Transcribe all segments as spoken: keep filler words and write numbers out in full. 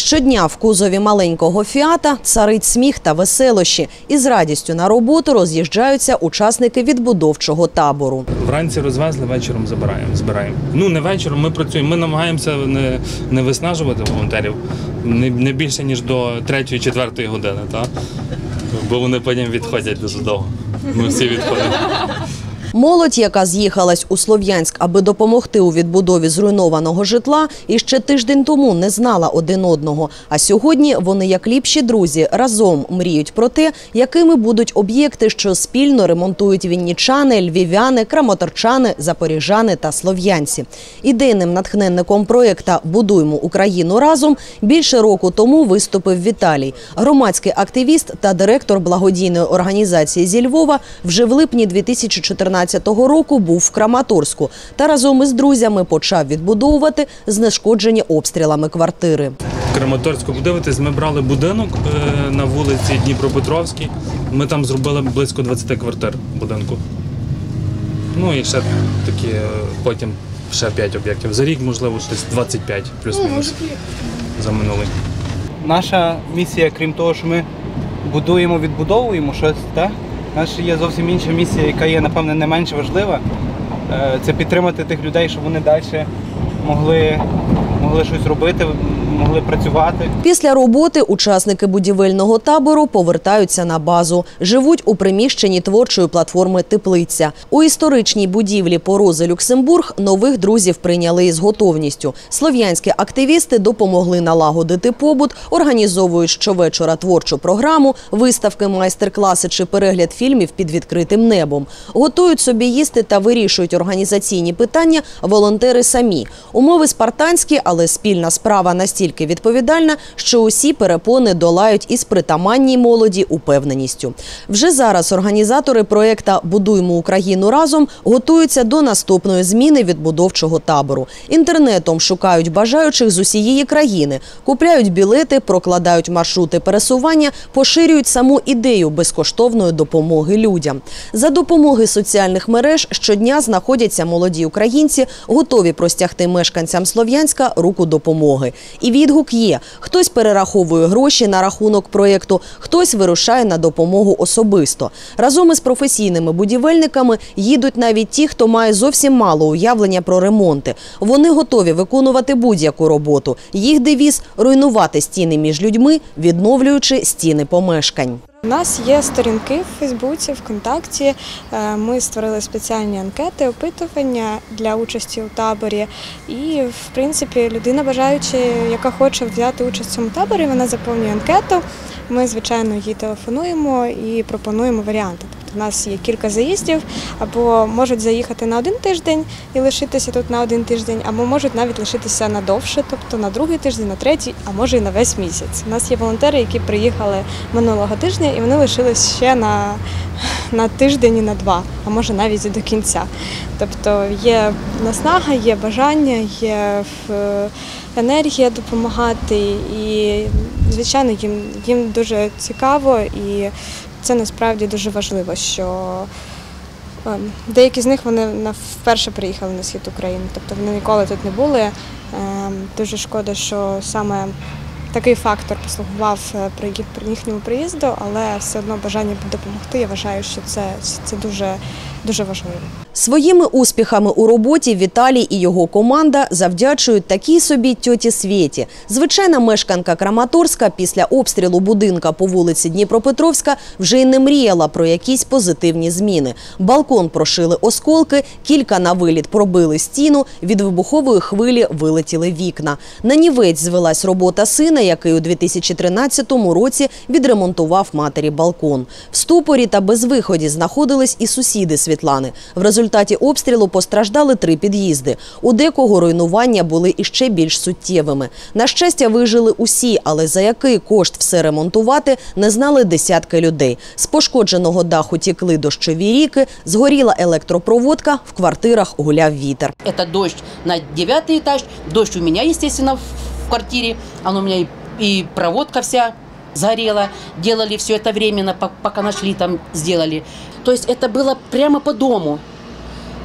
Щодня в кузові маленького «Фіата» царить сміх та веселощі. І з радістю на роботу роз'їжджаються учасники відбудовчого табору. Вранці розвезли, вечором забираємо, збираємо. Ну, не вечором, ми працюємо. Ми намагаємося не, не виснажувати волонтерів не, не більше, ніж до третьої-четвертої години, так? Бо вони потім відходять дуже довго. Ми всі відходимо. Молодь, яка з'їхалась у Слов'янськ, аби допомогти у відбудові зруйнованого житла, іще тиждень тому не знала один одного. А сьогодні вони, як ліпші друзі, разом мріють про те, якими будуть об'єкти, що спільно ремонтують вінничани, львів'яни, краматорчани, запоріжани та слов'янці. Ідейним натхненником проєкту «Будуймо Україну разом» більше року тому виступив Віталій. Громадський активіст та директор благодійної організації зі Львова вже в липні дві тисячі чотирнадцятого року був в Краматорську та разом із друзями почав відбудовувати знешкоджені обстрілами квартири. В Краматорську, подивитись, ми брали будинок на вулиці Дніпропетровській. Ми там зробили близько двадцяти квартир в будинку. Ну і ще такі, потім ще п'ять об'єктів. За рік, можливо, щось двадцять п'ять плюс-мінус за минулий. Наша місія, крім того, що ми будуємо, відбудовуємо щось, так? Наша є зовсім інша місія, яка є, напевне, не менш важлива. Це підтримати тих людей, щоб вони далі могли, могли щось робити, могли працювати. Після роботи учасники будівельного табору повертаються на базу. Живуть у приміщенні творчої платформи «Теплиця». У історичній будівлі по Роза Люксембург нових друзів прийняли із готовністю. Слов'янські активісти допомогли налагодити побут, організовують щовечора творчу програму, виставки, майстер-класи чи перегляд фільмів під відкритим небом. Готують собі їсти та вирішують організаційні питання волонтери самі. Умови спартанські, але спільна справа настільки відповідальна, що усі перепони долають із притаманній молоді упевненістю. Вже зараз організатори проєкту «Будуймо Україну разом» готуються до наступної зміни відбудовчого табору. Інтернетом шукають бажаючих з усієї країни, купляють білети, прокладають маршрути пересування, поширюють саму ідею безкоштовної допомоги людям. За допомоги соціальних мереж щодня знаходяться молоді українці, готові простягти мешканцям Слов'янська руку допомоги. І відгук є. Хтось перераховує гроші на рахунок проєкту, хтось вирушає на допомогу особисто. Разом із професійними будівельниками їдуть навіть ті, хто має зовсім мало уявлення про ремонти. Вони готові виконувати будь-яку роботу. Їх девіз – руйнувати стіни між людьми, відновлюючи стіни помешкань. У нас є сторінки в Фейсбуці, ВКонтакті. Ми створили спеціальні анкети, опитування для участі у таборі. І, в принципі, людина, бажаючи, яка хоче взяти участь в цьому таборі, вона заповнює анкету. Ми, звичайно, їй телефонуємо і пропонуємо варіанти. У нас є кілька заїздів, або можуть заїхати на один тиждень і лишитися тут на один тиждень, або можуть навіть лишитися на довше, тобто на другий тиждень, на третій, а може і на весь місяць. У нас є волонтери, які приїхали минулого тижня, і вони лишились ще на, на тиждень і на два, а може навіть до кінця. Тобто є наснага, є бажання, є енергія допомагати, і, звичайно, їм, їм дуже цікаво, і це насправді дуже важливо, що деякі з них вони вперше приїхали на схід України, тобто вони ніколи тут не були. Дуже шкода, що саме такий фактор послугував при їхньому приїзду, але все одно бажання допомогти, я вважаю, що це, це дуже, дуже важливо. Своїми успіхами у роботі Віталій і його команда завдячують такій собі тьоті Свєті. Звичайна мешканка Краматорська після обстрілу будинка по вулиці Дніпропетровська вже й не мріяла про якісь позитивні зміни. Балкон прошили осколки, кілька на виліт пробили стіну, від вибухової хвилі вилетіли вікна. Нанівець звелась робота сина, який у дві тисячі тринадцятому році відремонтував матері балкон. В ступорі та безвиході знаходились і сусіди Світлани. В результаті В результаті обстрілу постраждали три під'їзди. У декого руйнування були іще більш суттєвими. На щастя, вижили усі, але за який кошт все ремонтувати, не знали десятки людей. З пошкодженого даху тікли дощові ріки, згоріла електропроводка, в квартирах гуляв вітер. Це дощ на дев'ятий етаж, дощ у мене, звісно, в квартирі, а у мене і проводка вся сгорела, делали все это временно, пока нашли, там сделали. То есть это было прямо по дому.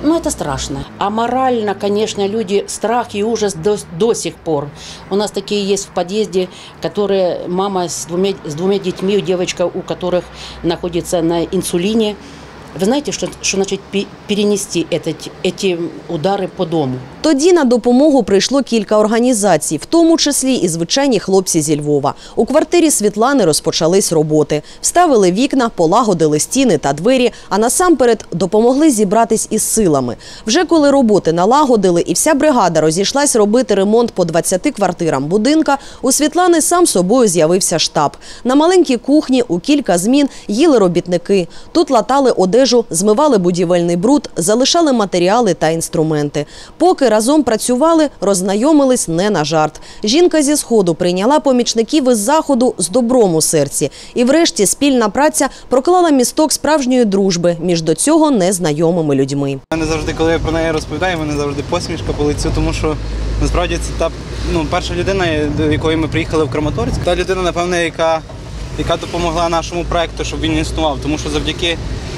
Ну, это страшно. А морально, конечно, люди, страх и ужас до, до сих пор. У нас такие есть в подъезде, которые мама с двумя, с двумя детьми, девочка, у которых находится на инсулине. Вы знаете, что, что значит перенести этот, эти удары по дому? Тоді на допомогу прийшло кілька організацій, в тому числі і звичайні хлопці зі Львова. У квартирі Світлани розпочались роботи. Вставили вікна, полагодили стіни та двері, а насамперед допомогли зібратись із силами. Вже коли роботи налагодили і вся бригада розійшлась робити ремонт по двадцяти квартирам будинка, у Світлани сам собою з'явився штаб. На маленькій кухні у кілька змін їли робітники. Тут латали одежу, змивали будівельний бруд, залишали матеріали та інструменти. Поки разом працювали, роззнайомились не на жарт. Жінка зі Сходу прийняла помічників із Заходу з добром у серці. І врешті спільна праця проклала місток справжньої дружби між до цього незнайомими людьми. У мене завжди, коли я про неї розповідаю, в мене завжди посмішка по лицю, тому що насправді це та ну, перша людина, до якої ми приїхали в Краматорськ. Та людина, напевно, яка, яка допомогла нашому проєкту, щоб він існував, тому що завдяки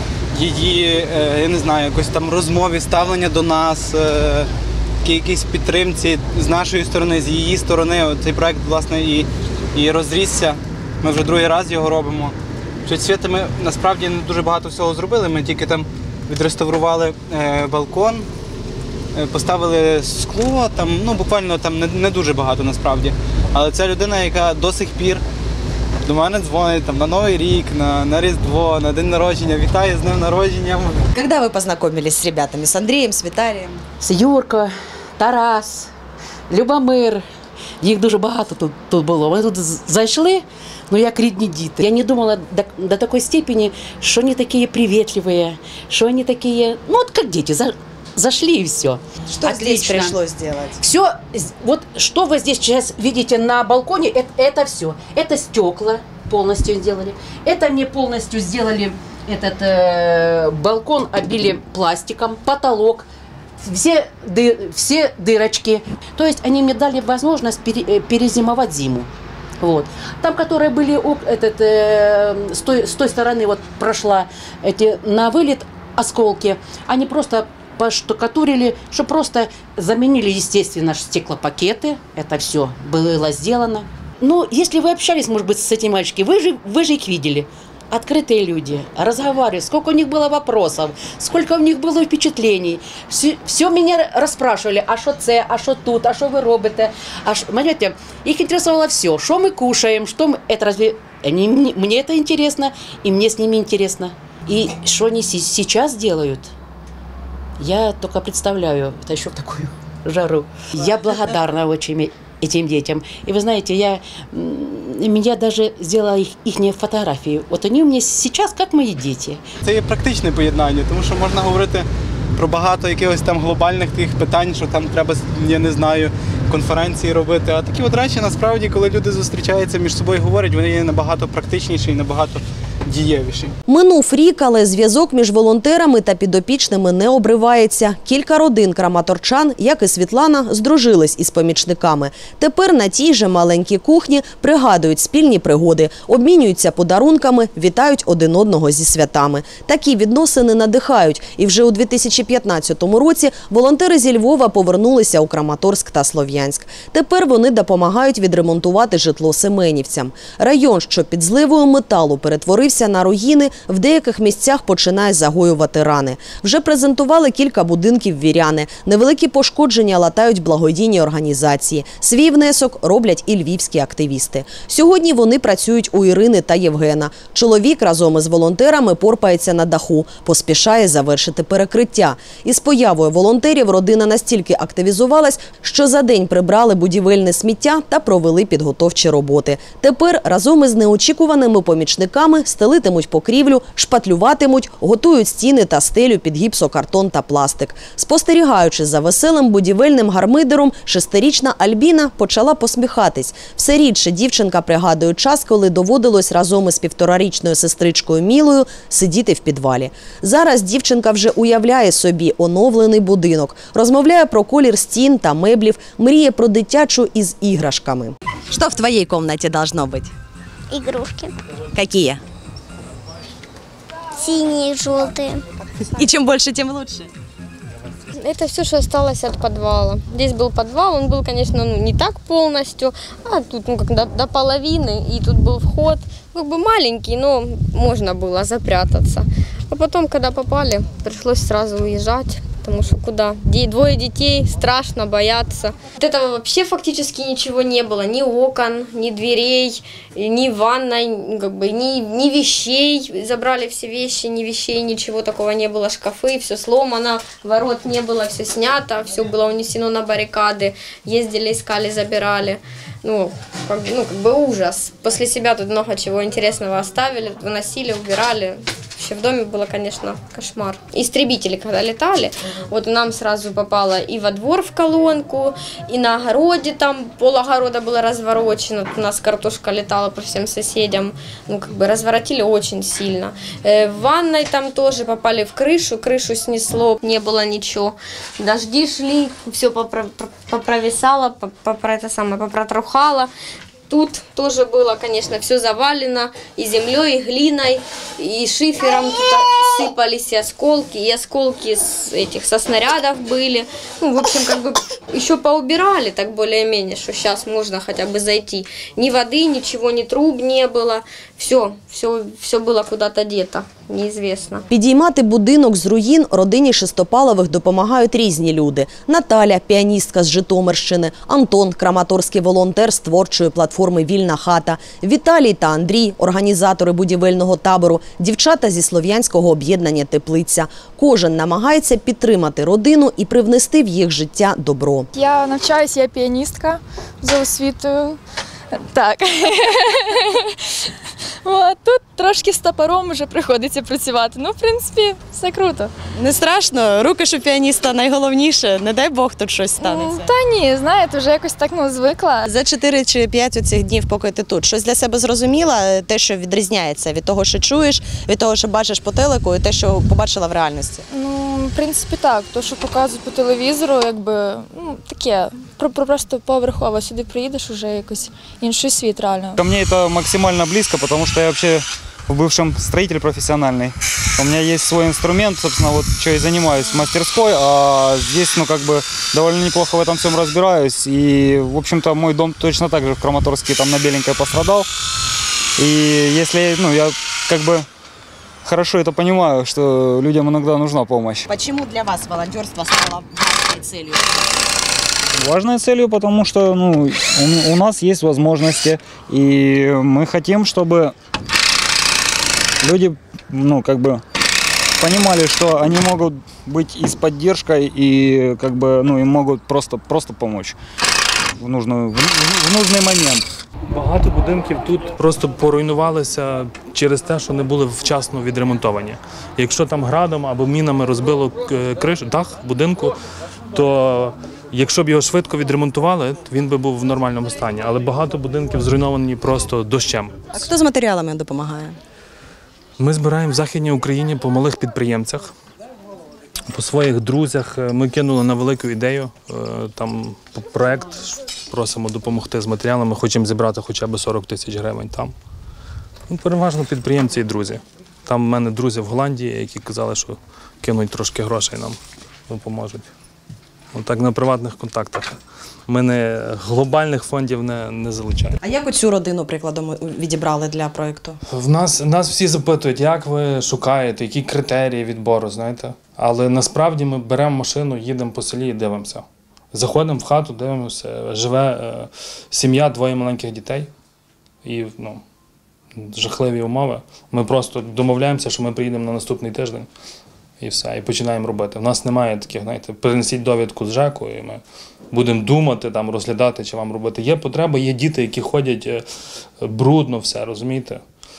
її, я не знаю, якось там розмові, ставлення до нас, якійсь підтримці з нашої сторони, з її сторони. Цей проєкт, власне, і, і розрісся. Ми вже другий раз його робимо. Що Світа ми насправді не дуже багато всього зробили. Ми тільки там відреставрували е, балкон, е, поставили скло, там, ну, буквально там не, не дуже багато насправді. Але це людина, яка до сих пір до мене дзвонить там, на Новий рік, на, на Різдво, на день народження, вітає з днем народження. Коли ви познайомились з ребятами, з Андрієм, з Віталієм? З Юрко, Тарас, Любомир. Їх дуже багато тут, тут було. Вони тут зайшли, ну як рідні діти. Я не думала до, до такої степені, що вони такі привітливі, що вони такі, ну от як діти, за, зашли и все. Что Отлично. Здесь пришлось сделать? Все, вот что вы здесь сейчас видите на балконе, это, это все. Это стекла полностью сделали. Это мне полностью сделали этот э, балкон, обили пластиком, потолок. Все, ды, все дырочки. То есть они мне дали возможность пере, перезимовать зиму. Вот. Там, которые были этот, э, с, той, с той стороны, вот прошла эти, на вылет осколки, они просто поштукатурили, что просто заменили, естественно, стеклопакеты. Это все было сделано. Ну, если вы общались, может быть, с этими мальчиками, вы же, вы же их видели. Открытые люди, разговаривали, сколько у них было вопросов, сколько у них было впечатлений. Все, все меня расспрашивали, а что це, а что тут, а что вы робите. А шо... Понимаете, их интересовало все, что мы кушаем, что мы... Это разве... Они... Мне это интересно, и мне с ними интересно. И что они сейчас делают, я только представляю, это еще в такую жару. Я благодарна очень этим детям. И вы знаете, я, меня даже сделала их, их фотографии. Вот они у меня сейчас как мои дети. Це є практичне поєднання, тому що можна говорити про багато якихось там глобальних тих питань, що там треба, я не знаю, конференції робити. А такі от речі, насправді, коли люди зустрічаються між собою, говорять, вони є набагато практичніші і набагато дієвіші. Минув рік, але зв'язок між волонтерами та підопічними не обривається. Кілька родин краматорчан, як і Світлана, здружились із помічниками. Тепер на тій же маленькій кухні пригадують спільні пригоди, обмінюються подарунками, вітають один одного зі святами. Такі відносини надихають. І вже у дві тисячі п'ятнадцятому році волонтери зі Львова повернулися у Краматорськ та Слов'янськ. Тепер вони допомагають відремонтувати житло семенівцям. Район, що під зливою металу перетворився на руїни, в деяких місцях починає загоювати рани. Вже презентували кілька будинків віряни. Невеликі пошкодження латають благодійні організації. Свій внесок роблять і львівські активісти. Сьогодні вони працюють у Ірини та Євгена. Чоловік разом із волонтерами порпається на даху, поспішає завершити перекриття. Із появою волонтерів родина настільки активізувалась, що за день прибрали будівельне сміття та провели підготовчі роботи. Тепер разом із неочікуваними помічниками стелитимуть покрівлю, шпатлюватимуть, готують стіни та стелю під гіпсокартон та пластик. Спостерігаючи за веселим будівельним гармидером, шестирічна Альбіна почала посміхатись. Все рідше дівчинка пригадує час, коли доводилось разом із півторарічною сестричкою Мілою сидіти в підвалі. Зараз дівчинка вже уявляє собі оновлений будинок, розмовляє про колір стін та меблів, мріє про дитячу із іграшками. Що в твоїй кімнаті должно бути? Игрушки. Які? Синие, желтые. И чем больше, тем лучше. Это все, что осталось от подвала. Здесь был подвал, он был, конечно, ну, не так полностью, а тут ну, как до, до половины, и тут был вход, как бы маленький, но можно было запрятаться. А потом, когда попали, пришлось сразу уезжать. Потому что куда? Двое детей, страшно, боятся. Вот этого вообще фактически ничего не было. Ни окон, ни дверей, ни ванной, как бы, ни, ни вещей. Забрали все вещи, ни вещей, ничего такого не было. Шкафы, все сломано, ворот не было, все снято, все было унесено на баррикады. Ездили, искали, забирали. Ну как, ну, как бы ужас. После себя тут много чего интересного оставили, выносили, убирали. Вообще в доме было, конечно, кошмар. Истребители, когда летали, вот нам сразу попало и во двор в колонку, и на огороде там пол огорода было разворочено. У нас картошка летала по всем соседям. Ну, как бы разворотили очень сильно. Э, в ванной там тоже попали в крышу, крышу снесло, не было ничего. Дожди шли, все попровисало, это самое, попротрухало. Тут тоже было, конечно, все завалено и землей, и глиной, и шифером. Тут сыпались и осколки, и осколки с этих, со снарядов были. Ну, в общем, как бы еще поубирали так более-менее, что сейчас можно хотя бы зайти. Ни воды, ничего, ни труб не было. Все, все, все было куда-то дето, неізвісно. Підіймати будинок з руїн родині Шестопалових допомагають різні люди. Наталя – піаністка з Житомирщини, Антон – краматорський волонтер з творчої платформи «Вільна хата», Віталій та Андрій – організатори будівельного табору, дівчата зі слов'янського об'єднання «Теплиця». Кожен намагається підтримати родину і привнести в їх життя добро. Я навчаюся, я піаністка за освітою. Так. О, тут трошки з топором вже приходиться працювати. Ну, в принципі, все круто. Не страшно, руки ж у піаніста найголовніше, не дай Бог тут щось станеться. Та ні, знаєте, вже якось так ну, звикла. За чотири чи п'ять оцих днів, поки ти тут, щось для себе зрозуміла, те, що відрізняється від того, що чуєш, від того, що бачиш по телеку і те, що побачила в реальності? Ну, в принципі, так. То, що показують по телевізору, якби, ну, таке, просто поверхово. Сюди приїдеш, вже якось інший світ реально. Ко мне это максимально близко, потому что я вообще в бывшем строитель профессиональный. У меня есть свой инструмент, собственно, вот что и занимаюсь в мастерской, а здесь, ну, как бы, довольно неплохо в этом всем разбираюсь. И, в общем-то, мой дом точно так же в Краматорске, там на Беленькой пострадал. И если, ну, я, как бы, хорошо это понимаю, что людям иногда нужна помощь. Почему для вас волонтерство стало важной целью? Важной целью, потому что ну, у, у нас есть возможности, и мы хотим, чтобы люди ну, как бы понимали, что они могут быть и с поддержкой, и как бы, ну, им могут просто, просто помочь в, нужную, в, в нужный момент. Багато будинків тут просто поруйнувалися через те, що не були вчасно відремонтовані. Якщо там градом або мінами розбило кришу, дах будинку, то якщо б його швидко відремонтували, він би був в нормальному стані. Але багато будинків зруйновані просто дощем. А хто з матеріалами допомагає? Ми збираємо в Західній Україні по малих підприємцях, по своїх друзях. Ми кинули на велику ідею, там проєкт, просимо допомогти з матеріалами, хочемо зібрати хоча б сорок тисяч гривень там. Ну, переважно підприємці і друзі. Там в мене друзі в Голландії, які казали, що кинуть трошки грошей нам, допоможуть. Так, на приватних контактах. Ми не глобальних фондів не, не залучаємо. А як оцю родину, прикладом, відібрали для проєкту? В нас, нас всі запитують, як ви шукаєте, які критерії відбору, знаєте. Але насправді ми беремо машину, їдемо по селі і дивимося. Заходимо в хату, дивимося, живе е, сім'я, двоє маленьких дітей. І ну, жахливі умови. Ми просто домовляємося, що ми приїдемо на наступний тиждень. І все, і починаємо робити. У нас немає таких, знаєте, принесіть довідку з ЖЕКу, і ми будемо думати, там, розглядати, чи вам робити. Є потреба, є діти, які ходять брудно все, розумієте?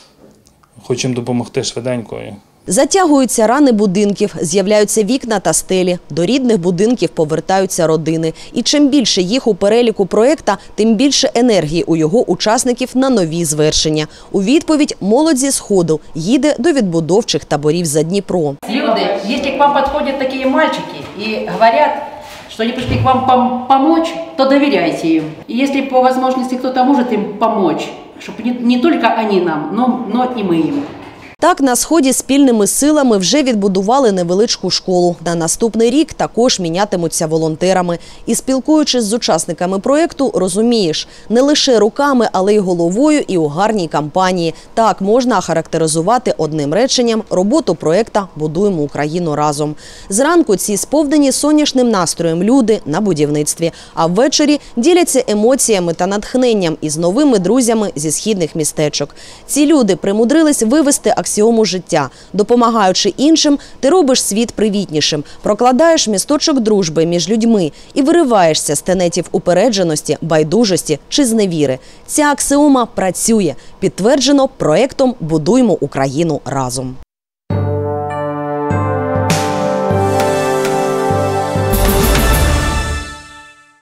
Хочемо допомогти швиденько. Затягуються рани будинків, з'являються вікна та стелі. До рідних будинків повертаються родини. І чим більше їх у переліку проєкта, тим більше енергії у його учасників на нові звершення. У відповідь молодь зі Сходу їде до відбудовчих таборів за Дніпро. Люди, якщо к вам підходять такі мальчики і говорять, что они пришли к вам пом помочь, то доверяйте им. И если по возможности кто-то может им помочь, чтобы не, не только они нам, но, но и мы им. Так, на Сході спільними силами вже відбудували невеличку школу. На наступний рік також мінятимуться волонтерами. І спілкуючись з учасниками проєкту, розумієш, не лише руками, але й головою і у гарній кампанії. Так можна охарактеризувати одним реченням роботу проєкта «Будуємо Україну разом». Зранку ці сповнені сонячним настроєм люди на будівництві, а ввечері діляться емоціями та натхненням із новими друзями зі східних містечок. Ці люди примудрились вивести аксіому життя. Допомагаючи іншим, ти робиш світ привітнішим, прокладаєш місточок дружби між людьми і вириваєшся з тенетів упередженості, байдужості чи зневіри. Ця аксіома працює. Підтверджено проєктом «Будуймо Україну разом».